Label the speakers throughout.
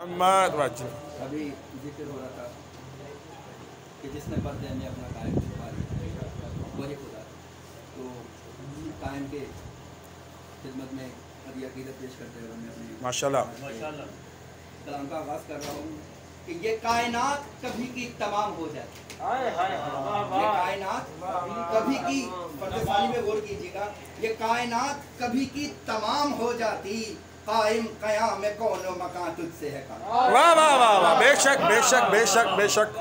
Speaker 1: ابھی ذکر ہو رہا تھا کہ جس نے پردے میں اپنا قائم چھپا لیا وہی خدا، تو قائم کے خدمت میں ابھی عقیدت پیش کرتے ہوئے میں اپنے
Speaker 2: ماشاءاللہ
Speaker 1: کلام کا آغاز کر رہا ہوں کہ یہ کائنات کبھی کی تمام ہو جاتی، یہ کائنات کبھی کی، فرد ثانی میں غور کیجیے گا، یہ کائنات کبھی کی تمام ہو جاتی، قائم قیام کون و مکان تجھ سے ہے کام۔
Speaker 2: واہ واہ واہ واہ، بے شک بے شک بے شک بے شک۔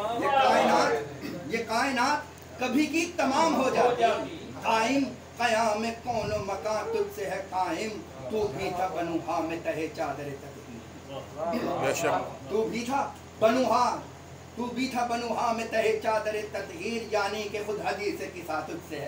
Speaker 1: یہ کائنات کبھی کی تمام ہو جاتی، قائم قیام کون و مکان تجھ سے ہے قائم، تو بھی تھا بنوہا میں تہے چادر تدبیر،
Speaker 2: بے شک
Speaker 1: تو بھی تھا بنوہا میں تہے چادر تطہیر، یعنی کہ خود حدیث کی ساتھ تجھ سے ہے،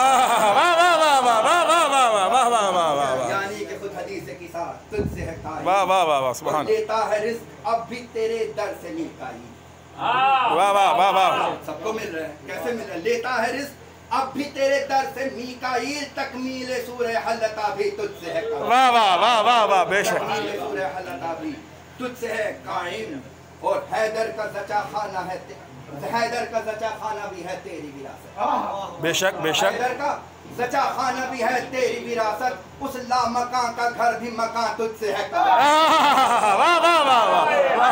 Speaker 1: یعنی کہ خود حدیث کی ساتھ تجھ سے ہے قائم،
Speaker 2: واہ واہ واہ واہ، سبحان
Speaker 1: اور لیتا ہے رزق اب بھی تیرے در سے میکائیل،
Speaker 2: واہ واہ واہ واہ،
Speaker 1: سب کو مل رہا ہے، کیسے مل رہا ہے؟ لیتا ہے رزق اب بھی تیرے در سے میکائیل، تکمیل سورہ حلتا بھی تجھ سے ہے قائم،
Speaker 2: واہ واہ واہ واہ واہ، بے شک
Speaker 1: تکمیل سورہ حلتا بھی تجھ سے ہے قائم، اور حیدر کا زچا خانہ ہے، حیدر کا زچا خانہ بھی ہے تیری وراثت،
Speaker 2: بے شک بے شک،
Speaker 1: حیدر کا زچا خانہ بھی ہے تیری وراثت، اس لا مکان کا گھر بھی مکان تجھ سے ہے قائم،
Speaker 2: واہ واہ واہ واہ،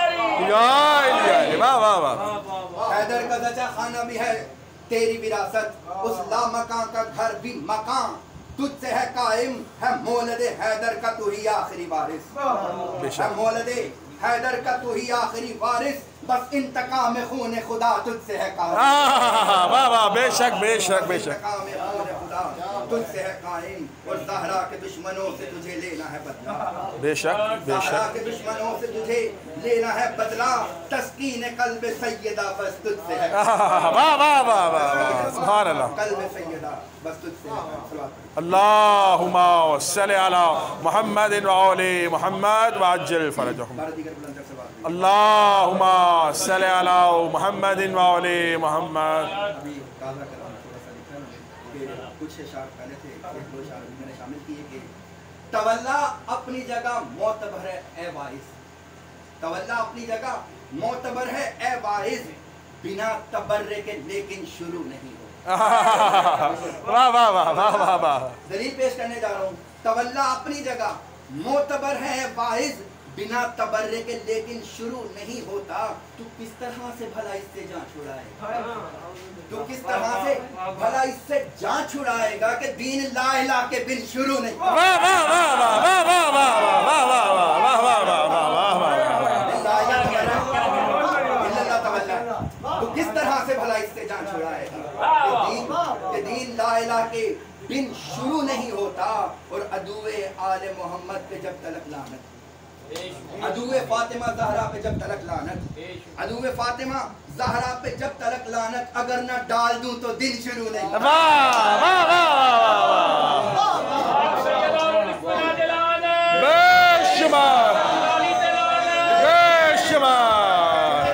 Speaker 2: واہ واہ واہ،
Speaker 1: حیدر کا زچا خانہ بھی ہے تیری وراثت، اس لا مکان کا گھر بھی مکان تجھ سے ہے قائم، ہے مولد حیدر کا تو ہی آخری وارث، ہے مولد حیدر کا تو ہی آخری وارث، بس انتقام خون خدا تجھ سے ہے قائم،
Speaker 2: واہ واہ، بے شک بے شک بے شک،
Speaker 1: انتقام خون خدا تجھ سے ہے قائم، اور زہرا کے دشمنوں سے تجھے لینا ہے بدلہ،
Speaker 2: بے شک بے
Speaker 1: زہرا
Speaker 2: شک،
Speaker 1: کے دشمنوں سے تجھے لینا ہے بدلہ، تسکین قلب سیدہ بس تجھ سے ہے،
Speaker 2: واہ واہ واہ واہ، سبحان اللہ،
Speaker 1: قلب سیدہ بس تجھ سے ہے،
Speaker 2: اللہم صلی علی محمد وعلی محمد وعجل فرجہم، اللہم صلی علی محمد وعلی محمد۔
Speaker 1: ابھی تازہ کلام تھوڑا سا لکھا نا کہ کچھ اشعار پہلے تھے، ایک دو اشعار میں نے شامل کیے کہ تولا اپنی جگہ معتبر ہے اے واعظ، تولا اپنی جگہ معتبر ہے اے واعظ، بنا تبرے کے لیکن شروع نہیں ہو،
Speaker 2: واہ واہ واہ واہ واہ واہ،
Speaker 1: دلیل پیش کرنے جا رہا ہوں، تولا اپنی جگہ معتبر ہے واعظ، بنا تبرے کے لیکن شروع نہیں ہوتا، تو کس طرح سے بھلا اس سے جان چھڑائے، تو کس طرح سے بھلا اس سے جان چھڑائے گا کہ دین لا الہ کے بن شروع نہیں،
Speaker 2: واہ واہ واہ واہ واہ واہ واہ واہ واہ واہ واہ واہ واہ،
Speaker 1: تو کس طرح سے بھلا اس سے جان چھڑائے گا کہ دین لا الہ کے بن شروع نہیں ہوتا، اور عدو آل محمد پہ جب تلک لعنت، عدو فاطمہ زہرا پہ جب تلک لعنت، عدو فاطمہ زہرا پہ جب تلک لعنت، اگر نہ ڈال دوں تو دن شروع نہیں،
Speaker 2: واہ واہ واہ، بے شمار بے شمار،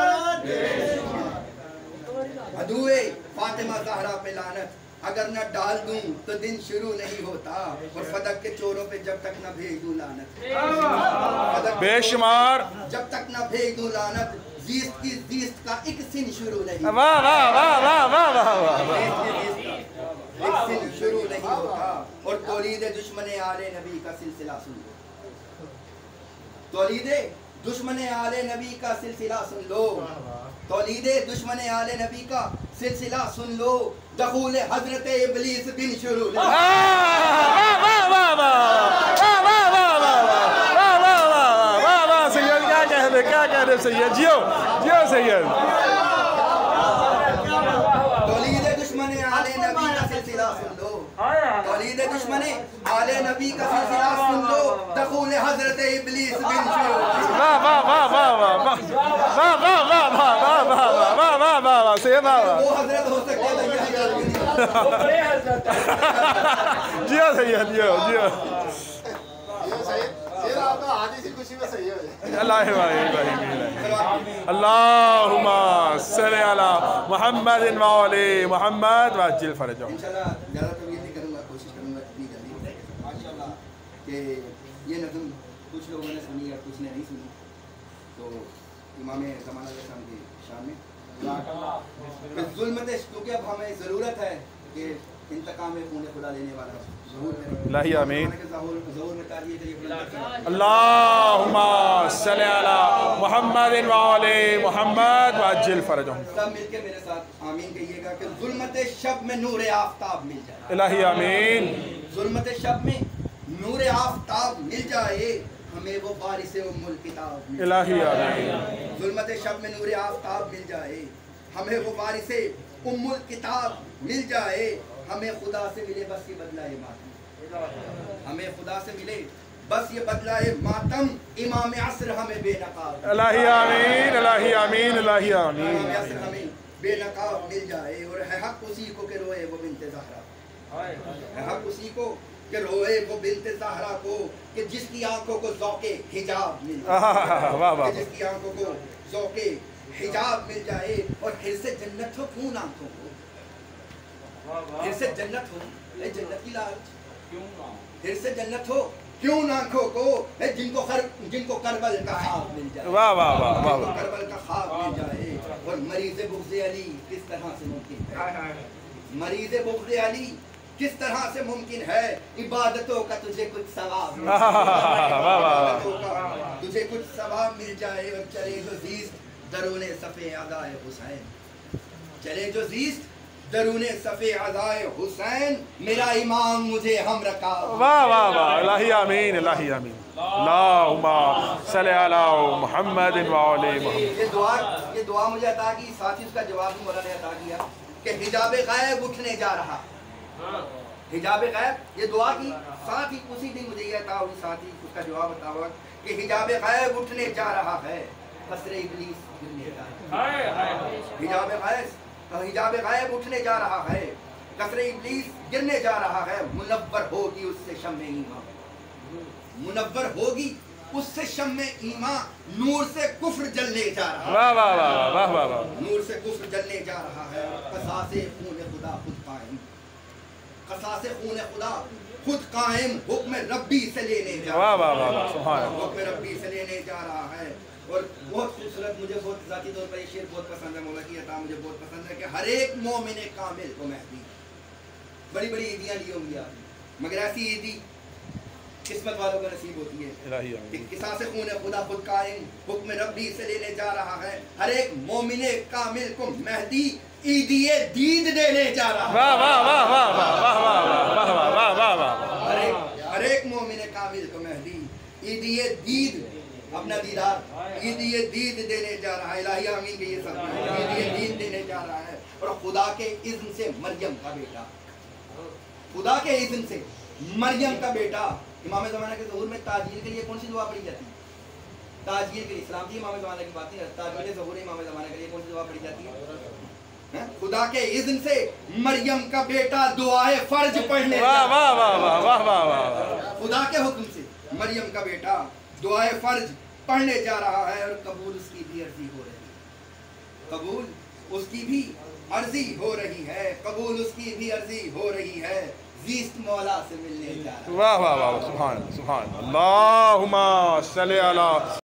Speaker 1: عدو فاطمہ زہرا پہ لعنت، اگر نہ ڈال دوں تو دن شروع نہیں ہوتا، اور فدق کے چوروں پہ جب تک نہ بھیج دوں لعنت،
Speaker 2: بے شمار،
Speaker 1: جب تک نہ بھیج دوں لعنت، زیست کی زیست کا ایک سن شروع نہیں،
Speaker 2: واہ واہ واہ واہ واہ واہ،
Speaker 1: ایک سن شروع نہیں ہوتا، اور تولید دشمن آل نبی کا سلسلہ سن لو، تولید دشمن آل نبی کا سلسلہ سن لو، تولید دشمن آل نبی کا سلسلہ سن لو، دخول حضرت ابلیس بن شروع نہیں،
Speaker 2: سید کیا کہہ رہے سید، جیو جیو سید،
Speaker 1: تولید دشمن آل نبی کا سلسلہ سن لو، تولید دشمن آل نبی کا سلسلہ سن لو، دخول حضرت ابلیس بن شروع نہیں،
Speaker 2: واہ واہ واہ واہ واہ واہ واہ واہ واہ واہ واہ واہ واہ واہ واہ، سید
Speaker 1: وہ حضرت ہو سکتے ہیں یہ حضرت بھی نہیں،
Speaker 2: جیو سید جیو جیو، اللہم صلی علی محمد وعلی محمد وعجل فرجہم۔
Speaker 1: انشاءاللہ زیادہ طویل نہیں کروں گا، کوشش کروں گا اتنی جلدی کہ یہ نظم کچھ لوگوں نے سنی اور کچھ نے نہیں سنی. تو امام زمانہ علیہ السلام کی شان میں ظلمت، کیونکہ اب ہمیں ضرورت ہے کہ انتقام خون خدا لینے والا ظہور کرے.
Speaker 2: الہی آمین.
Speaker 1: ظہور میں تاریخ
Speaker 2: اللہم صلی علی محمد وعلی محمد وعجل فرجہم.
Speaker 1: سب مل کے میرے ساتھ آمین کہیے گا کہ ظلمت شب میں نور آفتاب مل جائے.
Speaker 2: الہی آمین.
Speaker 1: ظلمت شب میں نور آفتاب مل جائے ہمیں وہ وارث ام الکتاب مل جائے.
Speaker 2: الہی آمین.
Speaker 1: ظلمت شب میں نور آفتاب مل جائے ہمیں وہ وارث ام الکتاب مل جائے. ہمیں خدا سے ملے بس یہ بدلہ ماتم. ہمیں خدا سے ملے بس یہ بدلہ ماتم. امام عصر ہمیں بے نقاب.
Speaker 2: الہی آمین. الہی آمین. الہی آمین.
Speaker 1: امام عصر ہمیں بے نقاب مل جائے. اور ہے حق اسی کو کہ روئے وہ بنت زہرا. ہے حق اسی کو کہ روئے وہ بنت زہرا کو کہ جس کی آنکھوں کو ذوق حجاب مل جائے. جس کی آنکھوں کو ذوق حجاب مل جائے. اور پھر سے جنت ہو کیوں آنکھوں کو. پھر سے جنت ہو اے جنت کی لالچ. پھر سے جنت ہو کیوں آنکھوں کو جن کو کربل کا خواب مل جائے.
Speaker 2: واہ واہ واہ واہ.
Speaker 1: کربل کا خواب مل جائے. اور مریض بغض علی کس طرح سے ممکن ہے. مریض بغض علی کس طرح سے ممکن ہے. عبادتوں کا تجھے کچھ ثواب مل جائے. تجھے کچھ ثواب مل جائے. اور چلے جو زیست درون صفِ عزائے حسین. چلے جو زیست درون صفِ عزائے حسین. میرا امام مجھے ہم رکاب.
Speaker 2: واہ واہ واہ. الہی آمین. الہی آمین. اللہم صلی علی محمد وعلی محمد.
Speaker 1: یہ دعا مجھے عطا کی. ساتھ ہی اس کا جواب بھی مولا نے عطا کیا کہ حجاب غیب اٹھنے جا رہا. حجاب غیب یہ دعا کی. ساتھ ہی اسی دن مجھے یہ عطا ہوئی. ساتھ ہی اس کا جواب عطا ہوا کہ حجاب غیب اٹھنے جا رہا ہے. قصر ابلیس گرنے جا رہا ہے. حجاب غیب اٹھنے جا رہا ہے. قصر ابلیس گرنے جا رہا ہے. منور ہوگی اس سے شمع ایمان. منور ہوگی اس سے شمع ایمان. نور سے کفر جلنے جا رہا ہے.
Speaker 2: واہ واہ واہ واہ واہ واہ.
Speaker 1: نور سے کفر جلنے جا رہا ہے. قصاص خون خدا خود قائم. قصاص خون خدا خود قائم. حکم ربی سے لینے جا رہا ہے.
Speaker 2: واہ واہ واہ. سبحان اللہ.
Speaker 1: حکم ربی سے لینے جا رہا ہے. اور بہت خوبصورت, مجھے بہت ذاتی طور پر یہ شعر بہت پسند ہے. مولا کی عطا مجھے بہت پسند ہے کہ ہر ایک مومن کامل کو مہدی. بڑی بڑی عیدیاں لی ہوں گی آپ, مگر ایسی عیدی قسمت والوں کو نصیب ہوتی ہے.
Speaker 2: الہی آمین.
Speaker 1: قصاص خون خدا خود قائم. حکم ربی سے لینے جا رہا ہے. ہر ایک مومن کامل کو مہدی عیدی دید دینے جا رہا ہے.
Speaker 2: واہ واہ واہ واہ واہ واہ واہ واہ واہ.
Speaker 1: ہر ایک مومن کامل کو مہدی عیدی دید, اپنا دیدار عیدی دید دینے جا رہا ہے. الہی آمین کہ یہ سب عیدی دید دینے جا رہا ہے. اور خدا کے اذن سے مریم کا بیٹا, خدا کے اذن سے مریم کا بیٹا. امام زمانہ کے ظہور میں تاجیل کے لیے کون سی دعا پڑھی جاتی ہے؟ تاجیل کے لیے. اسلام کی امام زمانہ کی بات نہیں, تاجیل ظہور امام زمانہ کے لیے کون سی دعا پڑھی جاتی ہے؟ خدا کے اذن سے مریم کا بیٹا دعائے فرض پڑھنے.
Speaker 2: واہ واہ واہ واہ واہ واہ.
Speaker 1: خدا کے حکم سے مریم کا بیٹا دعائے فرض پڑھنے جا رہا ہے. اور قبول اس کی بھی عرضی ہو رہی ہے. قبول اس کی بھی عرضی ہو رہی ہے. قبول اس کی بھی عرضی ہو رہی ہے. زیست مولا سے ملنے جا رہا ہے.
Speaker 2: واہ واہ واہ. سبحان اللہ. سبحان اللہ. اللہم صلی علی